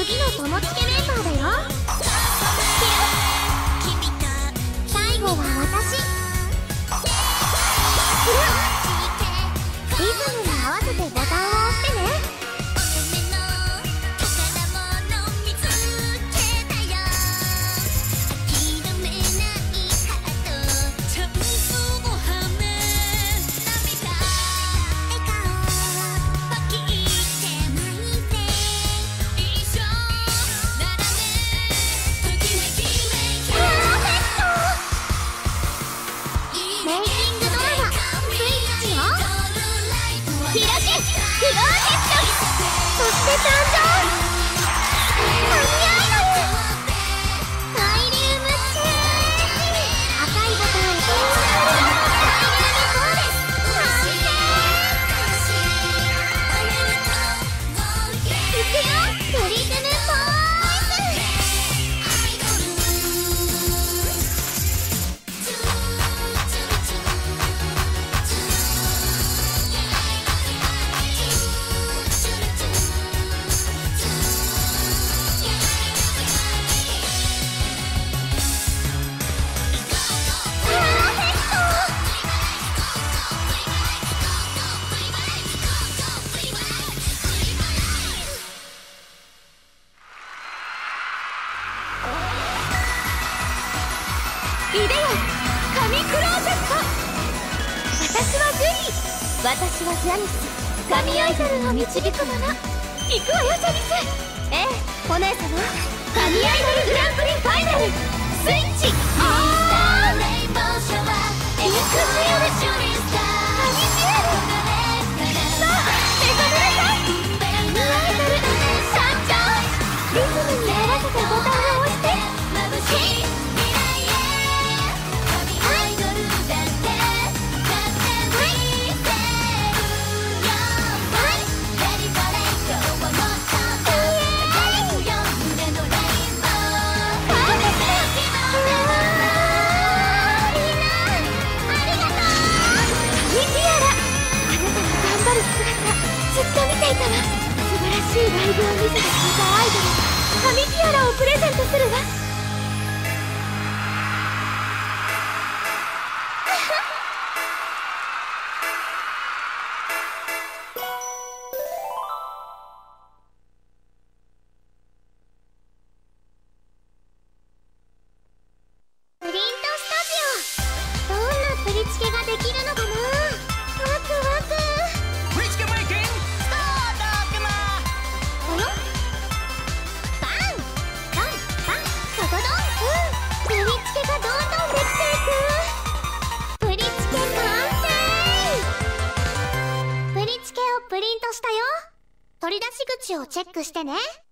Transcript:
次の友チケメンバーだよ。最後は私。リズムに合わせてボタンを押してね。 いでよ神クローゼット。私はジュリー。私はジャニス。神アイドルを導く者。行くわよジャニス。ええ、お姉様。神アイドルグランプリファイナルスイッチオン。ピンクジュエル神ジュエル。さあ目覚めなさい。神アイドル参上。リズムに合わせてボタンを押して。眩しいずっと見ていたわ。素晴らしいライブを見せてくれたアイドル、神ティアラをプレゼントするわ。 プリントスタジオ、どんなプリチケができるのかな。ワクワク。プリントしたよ。取り出し口をチェックしてね。